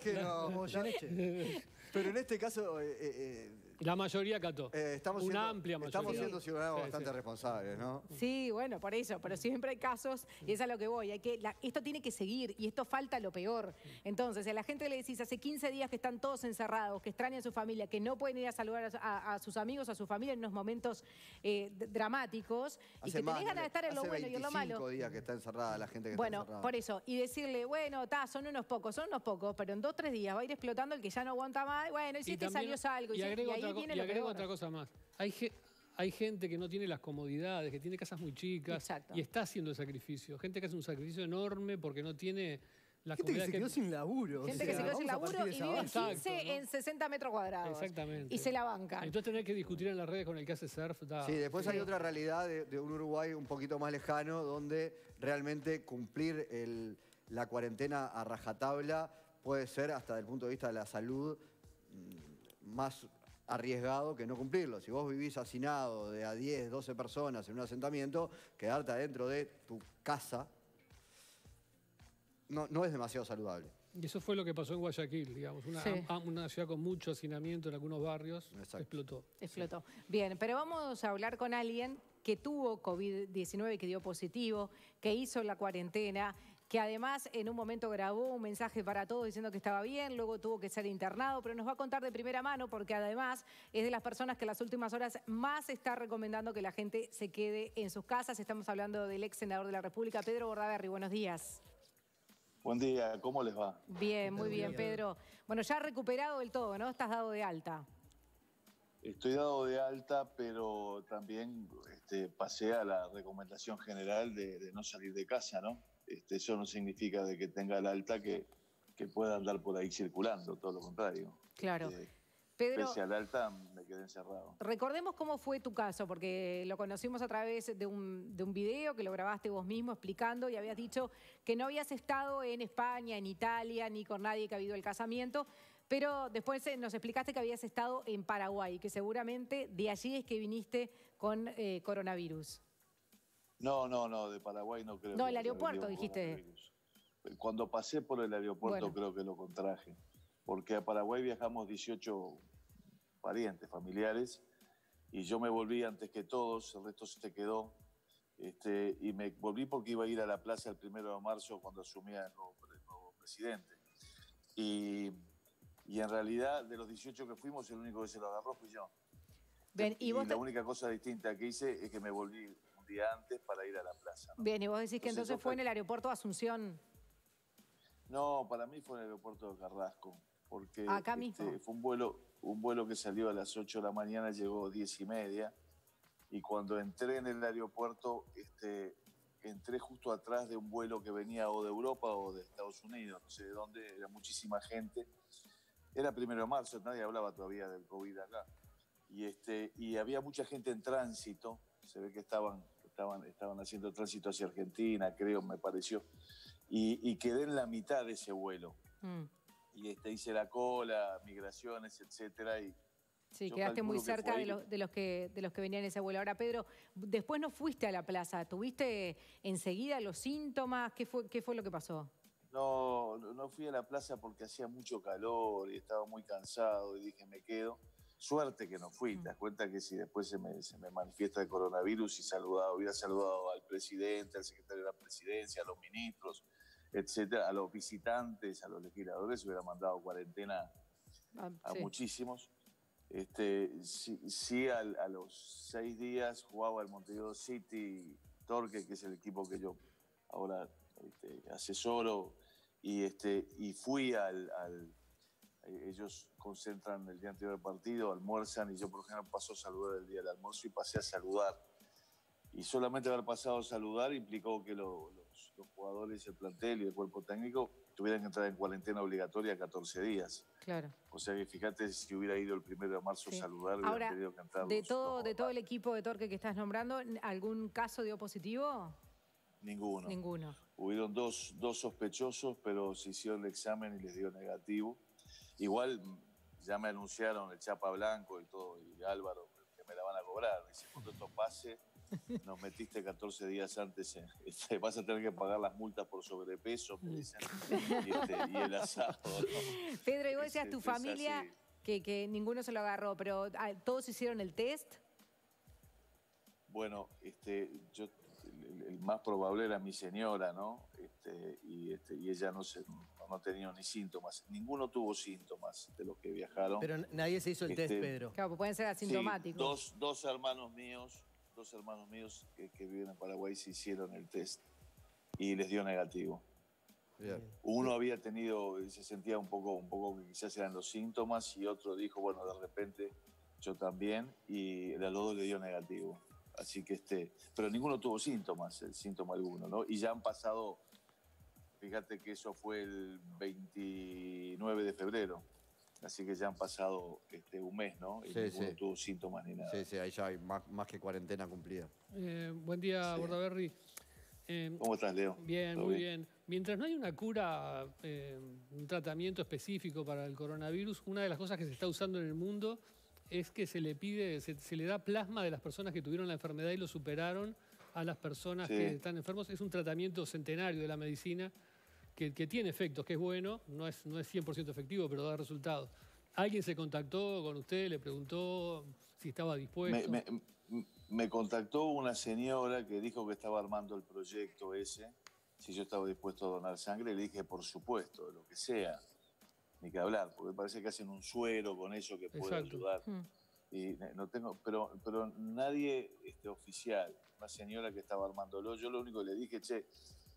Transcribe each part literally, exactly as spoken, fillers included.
que no. Pero en este caso... Eh, eh, la mayoría cató. Eh, estamos Una siendo, amplia mayoría. Estamos siendo ciudadanos sí, bastante sí. responsables, ¿no? Sí, bueno, por eso. Pero siempre hay casos, y es a lo que voy. Hay que, la, esto tiene que seguir, y esto falta lo peor. Entonces, si a la gente le decís hace quince días que están todos encerrados, que extrañan a su familia, que no pueden ir a saludar a, a, a sus amigos, a su familia en unos momentos eh, dramáticos, Hace y que más, tenés ganas de estar en lo bueno y en lo malo. veinticinco días que está encerrada la gente que bueno, está encerrada. Por eso. Y decirle, bueno, ta, son unos pocos, son unos pocos, pero en dos o tres días va a ir explotando el que ya no aguanta más. Bueno, y si y te también, salió algo. Y, y, si, agrego y ahí otra, viene y lo agrego peor. otra cosa más. Hay, hay gente que no tiene las comodidades, que tiene casas muy chicas. Exacto. Y está haciendo sacrificio. Gente que hace un sacrificio enorme porque no tiene la gente comodidad que se quedó sin laburo. Gente o sea, que se quedó sin vamos a laburo partir de y esa vive en base. quince Exacto, ¿no? en sesenta metros cuadrados. Exactamente. Y se la bancan. Entonces tener que discutir en las redes con el que hace surf. Da. Sí, después Sí. hay otra realidad de, de un Uruguay un poquito más lejano, donde realmente cumplir el, la cuarentena a rajatabla puede ser, hasta desde el punto de vista de la salud, más arriesgado que no cumplirlo. Si vos vivís hacinado de a diez, doce personas en un asentamiento, quedarte adentro de tu casa no, no es demasiado saludable. Y eso fue lo que pasó en Guayaquil, digamos. Una, Sí. a, una ciudad con mucho hacinamiento en algunos barrios. Exacto. Explotó. Explotó. Bien, pero vamos a hablar con alguien que tuvo COVID diecinueve, que dio positivo, que hizo la cuarentena, que además en un momento grabó un mensaje para todos diciendo que estaba bien, luego tuvo que ser internado, pero nos va a contar de primera mano porque además es de las personas que en las últimas horas más está recomendando que la gente se quede en sus casas. Estamos hablando del ex senador de la República, Pedro Bordaberry. Buenos días. Buen día, ¿cómo les va? Bien, muy bien, Pedro. Bueno, ya recuperado del todo, ¿no? Estás dado de alta. Estoy dado de alta, pero también este, pasé a la recomendación general de, de no salir de casa, ¿no? Este, eso no significa de que tenga el alta que, que pueda andar por ahí circulando, todo lo contrario. Claro. Este, Pedro, pese al alta, me quedé encerrado. recordemos cómo fue tu caso, porque lo conocimos a través de un, de un video que lo grabaste vos mismo explicando y habías dicho que no habías estado en España, en Italia, ni con nadie que ha habido el casamiento, pero después nos explicaste que habías estado en Paraguay, que seguramente de allí es que viniste con eh, coronavirus. No, no, no, de Paraguay no creo. No, que el aeropuerto, haya dijiste. coronavirus. Cuando pasé por el aeropuerto Bueno. creo que lo contraje, porque a Paraguay viajamos dieciocho parientes, familiares, y yo me volví antes que todos, el resto se quedó, este, y me volví porque iba a ir a la plaza el primero de marzo cuando asumía el nuevo, el nuevo presidente. Y, y en realidad, de los dieciocho que fuimos, el único que se lo agarró fui yo. Bien, y y vos la te- única cosa distinta que hice es que me volví un día antes para ir a la plaza, ¿no? Bien, y vos decís que Entonces, entonces eso fue fue- en el aeropuerto de Asunción. No, para mí fue en el aeropuerto de Carrasco, porque Acá mismo. este, fue un vuelo, un vuelo que salió a las ocho de la mañana, llegó diez y media, y cuando entré en el aeropuerto, este, entré justo atrás de un vuelo que venía o de Europa o de Estados Unidos, no sé de dónde, era muchísima gente. Era primero de marzo, nadie hablaba todavía del COVID acá. Y, este, y había mucha gente en tránsito, se ve que estaban, estaban, estaban haciendo tránsito hacia Argentina, creo, me pareció. Y, y quedé en la mitad de ese vuelo. Mm. Y este, hice la cola, migraciones, etcétera. Y Sí, yo quedaste muy calculo que cerca fue de, ahí. los, de, los que, de los que venían en ese vuelo. Ahora, Pedro, después no fuiste a la plaza. ¿Tuviste enseguida los síntomas? ¿Qué fue, qué fue lo que pasó? No, no fui a la plaza porque hacía mucho calor y estaba muy cansado y dije, me quedo. Suerte que no fui. Te das cuenta que si después se me, se me manifiesta el coronavirus y saludado, hubiera saludado al presidente, al secretario de la presidencia, a los ministros, etcétera, a los visitantes, a los legisladores, hubiera mandado cuarentena Ah, a sí. muchísimos. Este, sí, sí al- a los seis días jugaba el Montevideo City Torque, que es el equipo que yo ahora este, asesoro, y, este, y fui al, al- ellos concentran el día anterior del partido, almuerzan, y yo por ejemplo paso a saludar el día del almuerzo y pasé a saludar. Y solamente haber pasado a saludar implicó que lo- los, los jugadores, el plantel y el cuerpo técnico tuvieran que entrar en cuarentena obligatoria catorce días. Claro. O sea que fíjate, si hubiera ido el primero de marzo Sí. a saludar, hubieran Ahora, tenido que entrar de los- todo, los de todo el jugadores. equipo de Torque que estás nombrando, ¿algún caso dio positivo? Ninguno. Ninguno. Hubieron dos, dos sospechosos, pero se hicieron el examen y les dio negativo. Igual mm, ya me anunciaron el Chapa Blanco y todo, y Álvaro, que me la van a cobrar. Dice, cuando esto pase, nos metiste catorce días antes, en, este, vas a tener que pagar las multas por sobrepeso, me dicen, y, este, y el asado, ¿no? decías es- tu es familia así. que, que ninguno se lo agarró, pero ah, ¿todos hicieron el test? Bueno, este, yo, el, el más probable era mi señora, ¿no? Este, y, este, y ella no, se, no, no tenía ni síntomas. Ninguno tuvo síntomas de los que viajaron. Pero n- nadie se hizo el test, Este, Pedro. Claro, pues pueden ser Sí, asintomáticos. dos, dos hermanos míos, dos hermanos míos que, que viven en Paraguay se hicieron el test y les dio negativo. Bien. Uno había tenido, se sentía un poco, un poco que quizás eran los síntomas y otro dijo, bueno, de repente yo también y a los dos le dio negativo. Así que este, pero ninguno tuvo síntomas, el síntoma alguno, ¿no? Y ya han pasado, fíjate que eso fue el veintinueve de febrero, así que ya han pasado este, un mes, ¿no? Y Sí, ninguno sí. tuvo síntomas ni nada. Sí, sí, ahí ya hay más, más que cuarentena cumplida. Eh, buen día, Sí. Bordaberry. Eh, ¿Cómo estás, Leo? Bien, ¿Todo muy bien? Mientras no hay una cura, eh, un tratamiento específico para el coronavirus, una de las cosas que se está usando en el mundo es que se le pide, se, se le da plasma de las personas que tuvieron la enfermedad y lo superaron a las personas Sí. que están enfermos. Es un tratamiento centenario de la medicina que, que tiene efectos, que es bueno, no es, no es cien por ciento efectivo, pero da resultados. ¿Alguien se contactó con usted, le preguntó si estaba dispuesto? Me, me- me contactó una señora que dijo que estaba armando el proyecto ese, si yo estaba dispuesto a donar sangre, y le dije, por supuesto, lo que sea, ni que hablar, porque parece que hacen un suero con eso que puede Exacto. ayudar. Hmm. Y no tengo, pero, pero nadie este, oficial, una señora que estaba armándolo, yo lo único que le dije, che,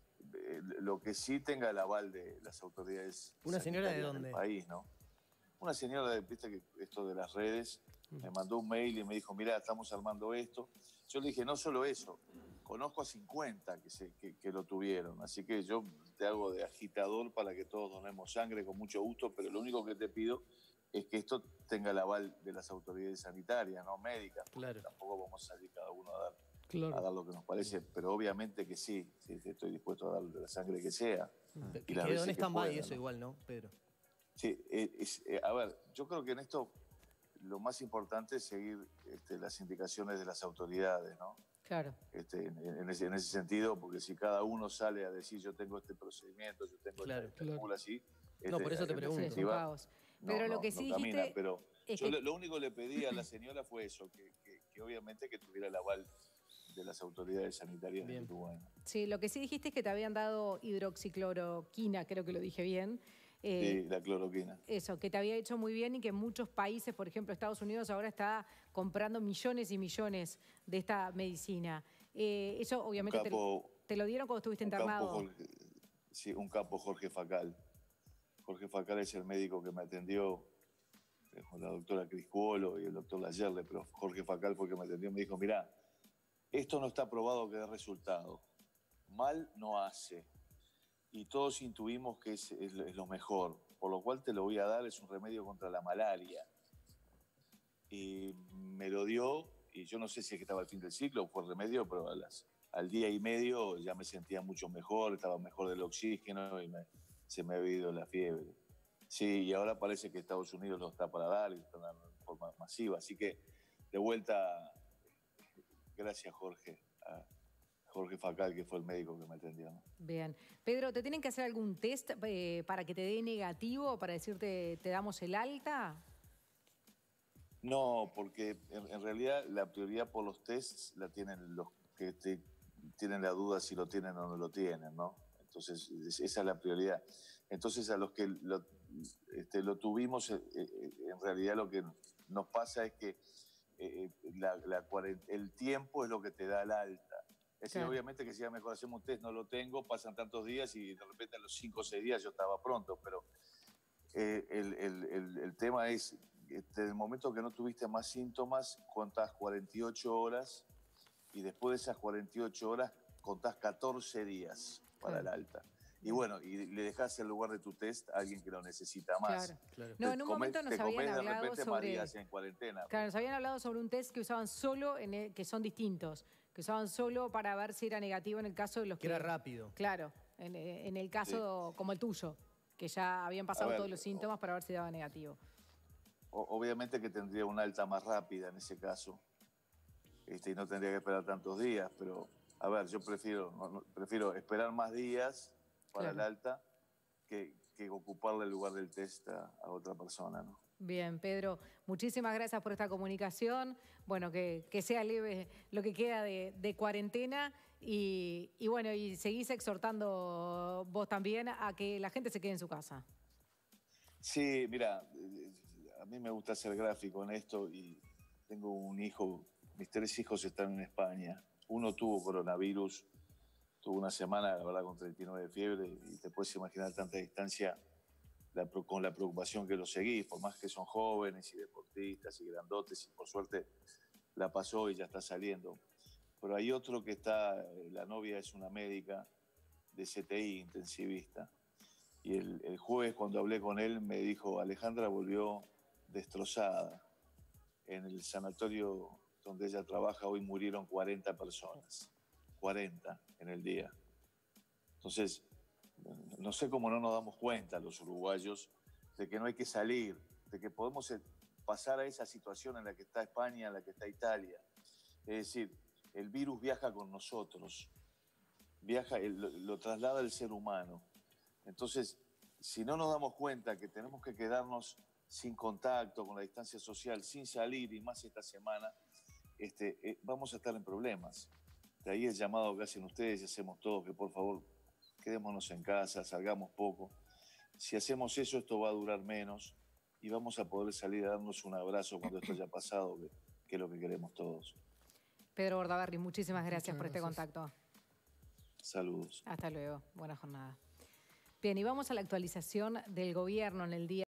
eh, lo que sí tenga el aval de las autoridades ¿Una señora de sanitarias dónde? del país, ¿no? Una señora, de- viste que esto de las redes, Mm. me mandó un mail y me dijo, mira, estamos armando esto. Yo le dije, no solo eso, conozco a cincuenta que, se, que, que lo tuvieron, así que yo te hago de agitador para que todos donemos sangre con mucho gusto, pero lo único que te pido es que esto tenga el aval de las autoridades sanitarias, no médicas, porque Claro. tampoco vamos a salir cada uno a dar, a Claro. dar lo que nos parece, pero obviamente que sí, sí, sí, estoy dispuesto a dar la sangre que sea. Que Y las quedó veces en que stand-by pueda, eso ¿no? igual, ¿no, Pedro? Sí, eh, es- eh, a ver, yo creo que en esto lo más importante es seguir este, las indicaciones de las autoridades, ¿no? Claro. Este, en, en ese, en ese sentido, porque si cada uno sale a decir yo tengo este procedimiento, yo tengo Claro, esta claro. fórmula así, No, este, por eso te en pregunto. Sí, es un definitiva, caos. no, Pero lo no, que no sí camina, dijiste pero es yo que- lo, lo único que le pedí a la señora fue eso, que, que- que obviamente que tuviera el aval de las autoridades sanitarias Bien. de Uruguay. Sí, lo que sí dijiste es que te habían dado hidroxicloroquina, creo que lo dije bien. Eh, Sí, la cloroquina. Eso, que te había hecho muy bien y que muchos países, por ejemplo Estados Unidos, ahora está comprando millones y millones de esta medicina. Eh, eso obviamente te, capo- te lo dieron cuando estuviste Un campo internado. Jorge, sí, un capo Jorge Facal. Jorge Facal es el médico que me atendió, eh, con la doctora Criscuolo y el doctor Layerle, pero Jorge Facal fue el que me atendió y me dijo, mirá, esto no está probado que dé resultado. Mal no hace. Y todos intuimos que es, es lo- es lo mejor, por lo cual te lo voy a dar, es un remedio contra la malaria. Y me lo dio, y yo no sé si es que estaba al fin del ciclo o fue el remedio, pero a las, al día y medio ya me sentía mucho mejor, estaba mejor del oxígeno y me- se me había ido la fiebre. Sí, y ahora parece que Estados Unidos lo está para dar y está dando de forma masiva. Así que, de vuelta, gracias Jorge, a Jorge Facal, que fue el médico que me atendió. ¿no? Bien. Pedro, ¿te tienen que hacer algún test eh, para que te dé negativo, para decirte te damos el alta? No, porque en, en realidad la prioridad por los tests la tienen los que te- tienen la duda si lo tienen o no lo tienen, ¿no? Entonces, es- esa es la prioridad. Entonces, a los que lo, este, lo tuvimos, eh, eh, en realidad lo que nos pasa es que eh, la- la cuaren- el tiempo es lo que te da el alta. Es decir, Claro. obviamente que si a mejor hacemos un test, no lo tengo, pasan tantos días y de repente a los cinco o seis días yo estaba pronto, pero eh, el, el- el- el tema es, desde el momento que no tuviste más síntomas, contás cuarenta y ocho horas y después de esas cuarenta y ocho horas contás catorce días para Claro. el alta. Y bueno, y le dejás el lugar de tu test a alguien que lo necesita más. Claro. Claro. No, Te en un comes- momento nos te habían comes de hablado repente más sobre... días en cuarentena. Claro, nos habían hablado sobre un test que usaban solo, en el- que son distintos, que usaban solo para ver si era negativo en el caso de los Que que... era rápido. Claro, en, eh, en el caso como el tuyo, que ya habían pasado ver, todos los síntomas para ver si daba negativo. O- obviamente que tendría una alta más rápida en ese caso. Este, y no tendría que esperar tantos días, pero a ver, yo prefiero, no- no- prefiero esperar más días para Claro. el alta que, que ocuparle el lugar del test a, a otra persona, ¿no? Bien, Pedro, muchísimas gracias por esta comunicación. Bueno, que, que sea leve lo que queda de, de cuarentena y, y bueno, y seguís exhortando vos también a que la gente se quede en su casa. Sí, mira, a mí me gusta ser gráfico en esto y tengo un hijo, mis tres hijos están en España. Uno tuvo coronavirus, tuvo una semana, la verdad, con treinta y nueve de fiebre y te puedes imaginar tanta distancia. La, con la preocupación que lo seguís, por más que son jóvenes y deportistas y grandotes, y por suerte la pasó y ya está saliendo. Pero hay otro que está, la novia es una médica de C T I, intensivista, y el, el jueves cuando hablé con él me dijo, Alejandra volvió destrozada. En el sanatorio donde ella trabaja hoy murieron cuarenta personas, cuarenta en el día. Entonces, no sé cómo no nos damos cuenta los uruguayos de que no hay que salir, de que podemos pasar a esa situación en la que está España, en la que está Italia. Es decir, el virus viaja con nosotros, viaja, lo, lo traslada el ser humano. Entonces, si no nos damos cuenta que tenemos que quedarnos sin contacto, con la distancia social, sin salir, y más esta semana, este, eh, vamos a estar en problemas. De ahí el llamado que hacen ustedes y hacemos todos, que por favor quedémonos en casa, salgamos poco. Si hacemos eso, esto va a durar menos y vamos a poder salir a darnos un abrazo cuando esto haya pasado, que, que es lo que queremos todos. Pedro Bordaberry, muchísimas gracias Muchas por este gracias. contacto. Saludos. Hasta luego, buena jornada. Bien, y vamos a la actualización del gobierno en el día